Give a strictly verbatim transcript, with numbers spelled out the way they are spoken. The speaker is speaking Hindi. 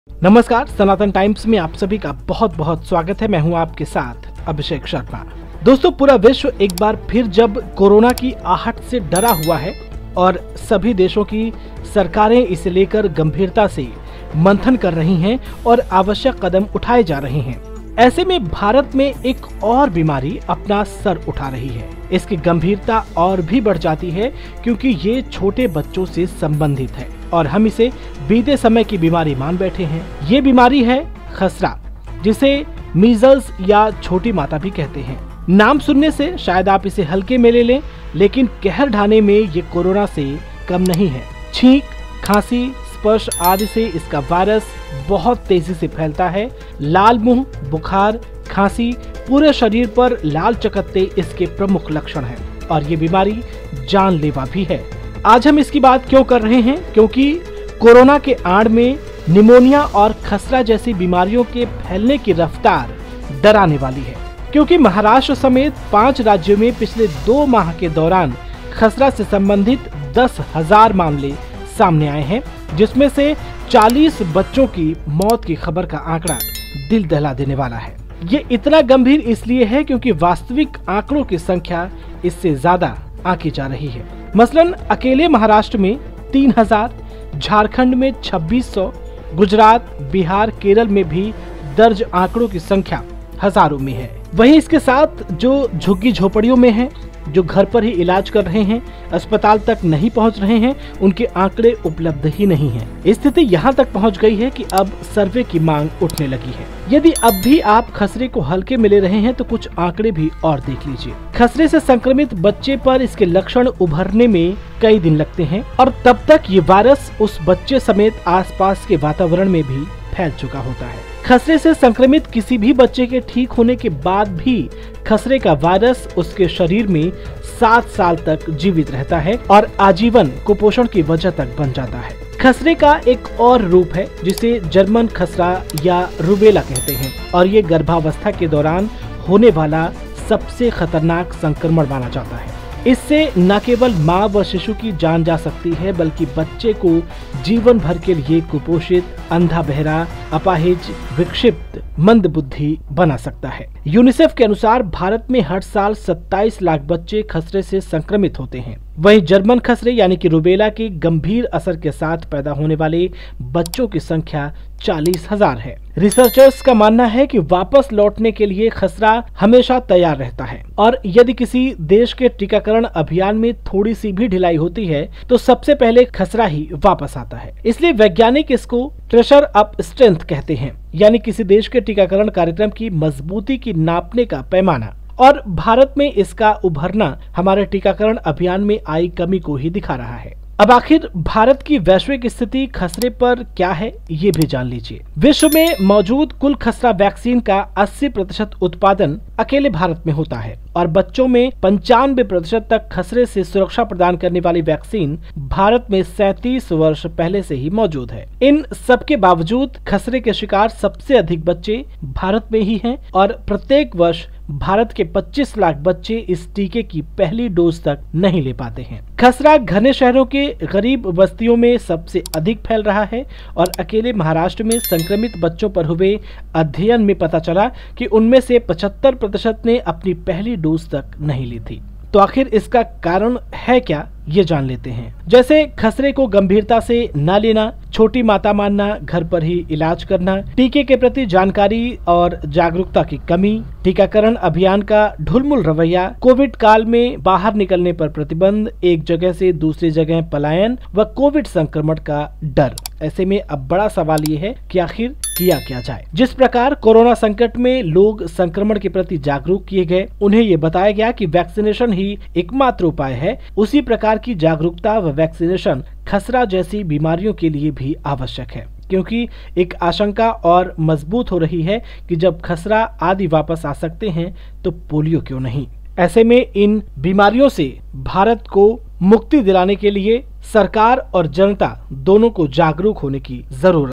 नमस्कार, सनातन टाइम्स में आप सभी का बहुत बहुत स्वागत है। मैं हूं आपके साथ अभिषेक शर्मा। दोस्तों, पूरा विश्व एक बार फिर जब कोरोना की आहट से डरा हुआ है और सभी देशों की सरकारें इसे लेकर गंभीरता से मंथन कर रही हैं और आवश्यक कदम उठाए जा रहे हैं। ऐसे में भारत में एक और बीमारी अपना सर उठा रही है। इसकी गंभीरता और भी बढ़ जाती है क्योंकि ये छोटे बच्चों से संबंधित है और हम इसे बीते समय की बीमारी मान बैठे हैं। ये बीमारी है खसरा, जिसे मीजल्स या छोटी माता भी कहते हैं। नाम सुनने से शायद आप इसे हल्के में ले लें, लेकिन कहर ढाने में ये कोरोना से कम नहीं है। छींक, खांसी, स्पर्श आदि से इसका वायरस बहुत तेजी से फैलता है। लाल मुंह, बुखार, खांसी, पूरे शरीर पर लाल चकत्ते इसके प्रमुख लक्षण हैं और ये बीमारी जानलेवा भी है। आज हम इसकी बात क्यों कर रहे हैं? क्योंकि कोरोना के आड़ में निमोनिया और खसरा जैसी बीमारियों के फैलने की रफ्तार डराने वाली है। क्योंकि महाराष्ट्र समेत पांच राज्यों में पिछले दो माह के दौरान खसरा से संबंधित दस हजार मामले सामने आए हैं, जिसमें से चालीस बच्चों की मौत की खबर का आंकड़ा दिल दहला देने वाला है। ये इतना गंभीर इसलिए है क्योंकि वास्तविक आंकड़ों की संख्या इससे ज्यादा आंकी जा रही है। मसलन अकेले महाराष्ट्र में तीन हजार, झारखंड में छब्बीस सौ, गुजरात, बिहार, केरल में भी दर्ज आंकड़ों की संख्या हजारों में है। वहीं इसके साथ जो झुग्गी झोपड़ियों में हैं, जो घर पर ही इलाज कर रहे हैं, अस्पताल तक नहीं पहुंच रहे हैं, उनके आंकड़े उपलब्ध ही नहीं हैं। स्थिति यहां तक पहुंच गई है कि अब सर्वे की मांग उठने लगी है। यदि अब भी आप खसरे को हल्के में ले रहे हैं तो कुछ आंकड़े भी और देख लीजिए। खसरे से संक्रमित बच्चे पर इसके लक्षण उभरने में कई दिन लगते हैं और तब तक ये वायरस उस बच्चे समेत आसपास के वातावरण में भी फैल चुका होता है। खसरे से संक्रमित किसी भी बच्चे के ठीक होने के बाद भी खसरे का वायरस उसके शरीर में सात साल तक जीवित रहता है और आजीवन कुपोषण की वजह तक बन जाता है। खसरे का एक और रूप है जिसे जर्मन खसरा या रुबेला कहते हैं और ये गर्भावस्था के दौरान होने वाला सबसे खतरनाक संक्रमण माना जाता है। इससे न केवल माँ व शिशु की जान जा सकती है, बल्कि बच्चे को जीवन भर के लिए कुपोषित, अंधा बहरा, अपाहिज, विक्षिप्त, मंदबुद्धि बना सकता है। यूनिसेफ के अनुसार भारत में हर साल सत्ताईस लाख बच्चे खसरे से संक्रमित होते हैं। वहीं जर्मन खसरे यानी कि रुबेला के गंभीर असर के साथ पैदा होने वाले बच्चों की संख्या चालीस हजार है। रिसर्चर्स का मानना है कि वापस लौटने के लिए खसरा हमेशा तैयार रहता है और यदि किसी देश के टीकाकरण अभियान में थोड़ी सी भी ढिलाई होती है तो सबसे पहले खसरा ही वापस आता है। इसलिए वैज्ञानिक इसको ट्रेजर अप स्ट्रेंथ कहते हैं, यानी किसी देश के टीकाकरण कार्यक्रम की मजबूती की नापने का पैमाना। और भारत में इसका उभरना हमारे टीकाकरण अभियान में आई कमी को ही दिखा रहा है। अब आखिर भारत की वैश्विक स्थिति खसरे पर क्या है, ये भी जान लीजिए। विश्व में मौजूद कुल खसरा वैक्सीन का अस्सी प्रतिशत उत्पादन अकेले भारत में होता है और बच्चों में पंचानवे प्रतिशत तक खसरे से सुरक्षा प्रदान करने वाली वैक्सीन भारत में सैंतीस वर्ष पहले से ही मौजूद है। इन सबके बावजूद खसरे के शिकार सबसे अधिक बच्चे भारत में ही हैं और प्रत्येक वर्ष भारत के पच्चीस लाख बच्चे इस टीके की पहली डोज तक नहीं ले पाते हैं। खसरा घने शहरों के गरीब बस्तियों में सबसे अधिक फैल रहा है और अकेले महाराष्ट्र में संक्रमित बच्चों पर हुए अध्ययन में पता चला कि उनमें से पचहत्तर प्रतिशत ने अपनी पहली डोज तक नहीं ली थी। तो आखिर इसका कारण है क्या, ये जान लेते हैं। जैसे खसरे को गंभीरता से न लेना, छोटी माता मानना, घर पर ही इलाज करना, टीके के प्रति जानकारी और जागरूकता की कमी, टीकाकरण अभियान का ढुलमुल रवैया, कोविड काल में बाहर निकलने पर प्रतिबंध, एक जगह से दूसरी जगह पलायन व कोविड संक्रमण का डर। ऐसे में अब बड़ा सवाल ये है कि आखिर किया क्या जाए। जिस प्रकार कोरोना संकट में लोग संक्रमण के प्रति जागरूक किए गए, उन्हें ये बताया गया कि वैक्सीनेशन ही एकमात्र उपाय है, उसी प्रकार की जागरूकता व वैक्सीनेशन खसरा जैसी बीमारियों के लिए भी आवश्यक है। क्योंकि एक आशंका और मजबूत हो रही है कि जब खसरा आदि वापस आ सकते हैं तो पोलियो क्यों नहीं। ऐसे में इन बीमारियों से भारत को मुक्ति दिलाने के लिए सरकार और जनता दोनों को जागरूक होने की जरूरत